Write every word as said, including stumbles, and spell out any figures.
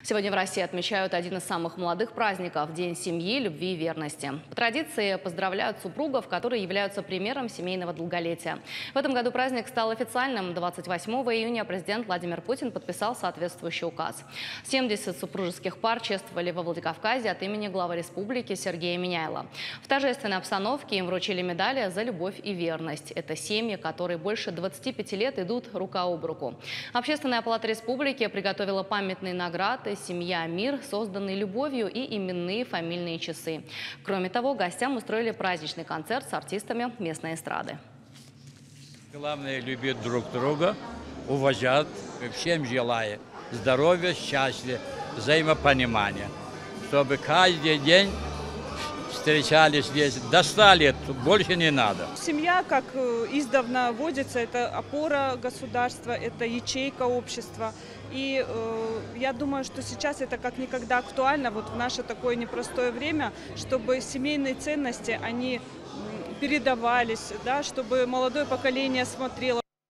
Сегодня в России отмечают один из самых молодых праздников – День семьи, любви и верности. По традиции поздравляют супругов, которые являются примером семейного долголетия. В этом году праздник стал официальным. двадцать восьмого июня президент Владимир Путин подписал соответствующий указ. семьдесят супружеских пар чествовали во Владикавказе от имени главы республики Сергея Миняйла. В торжественной обстановке им вручили медали за любовь и верность. Это семьи, которые больше двадцати пяти лет идут рука об руку. Общественная палата республики приготовила памятные награды «Семья, мир», созданные любовью, и именные фамильные часы. Кроме того, гостям устроили праздничный концерт с артистами местной эстрады. Главное – любить друг друга, уважать, всем желаю здоровья, счастья, взаимопонимания, чтобы каждый день встречались здесь, достали, больше не надо. Семья, как издавна водится, это опора государства, это ячейка общества. И э, я думаю, что сейчас это как никогда актуально вот в наше такое непростое время, чтобы семейные ценности, они передавались, да, чтобы молодое поколение смотрело.